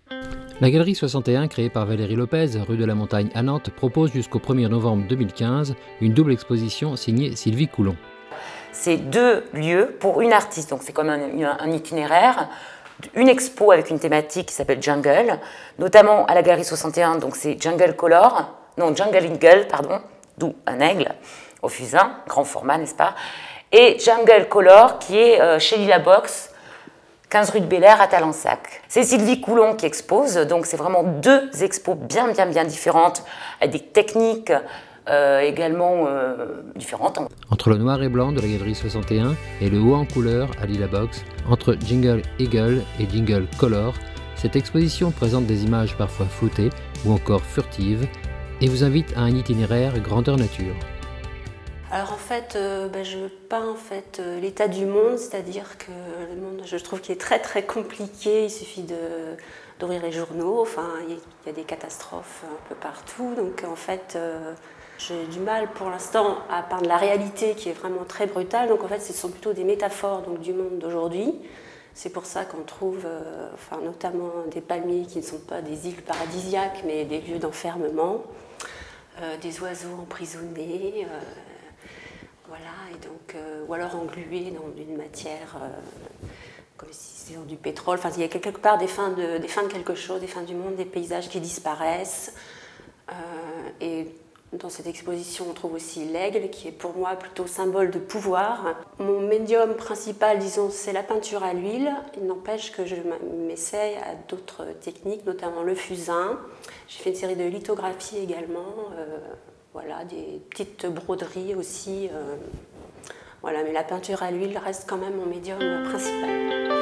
La Galerie 61, créée par Valérie Lopez, rue de la Montagne à Nantes, propose jusqu'au 1er novembre 2015 une double exposition signée Sylvie Coulon. C'est 2 lieux pour une artiste, donc c'est comme un itinéraire. Une expo avec une thématique qui s'appelle Jungle, notamment à la Galerie 61, donc c'est Jungle Color, non Jungle Eagle, pardon, d'où un aigle au fusain, grand format, n'est-ce pas? Et Jungle Color qui est chez Lila Box, 15 rue de Bel-Air à Talensac. C'est Sylvie Coulon qui expose, donc c'est vraiment 2 expos bien différentes, avec des techniques également différentes. Entre le noir et blanc de la Galerie 61 et le haut en couleur à Lila Box, entre Jungle Eagle et Jungle Color, cette exposition présente des images parfois floutées ou encore furtives et vous invite à un itinéraire grandeur nature. Alors en fait, je peins l'état du monde, c'est-à-dire que le monde, je trouve qu'il est très compliqué, il suffit d'ouvrir les journaux, il y a des catastrophes un peu partout, donc en fait j'ai du mal pour l'instant à peindre la réalité qui est vraiment très brutale, donc en fait ce sont plutôt des métaphores donc, du monde d'aujourd'hui. C'est pour ça qu'on trouve notamment des palmiers qui ne sont pas des îles paradisiaques mais des lieux d'enfermement, des oiseaux emprisonnés. Voilà, et donc, ou alors englués dans une matière, comme si c'était dans du pétrole. Enfin, il y a quelque part des fins de quelque chose, des fins du monde, des paysages qui disparaissent. Et dans cette exposition, on trouve aussi l'aigle, qui est pour moi plutôt symbole de pouvoir. Mon médium principal, disons, c'est la peinture à l'huile. Il n'empêche que je m'essaye à d'autres techniques, notamment le fusain. J'ai fait une série de lithographies également. Voilà, des petites broderies aussi. Voilà, mais la peinture à l'huile reste quand même mon médium principal.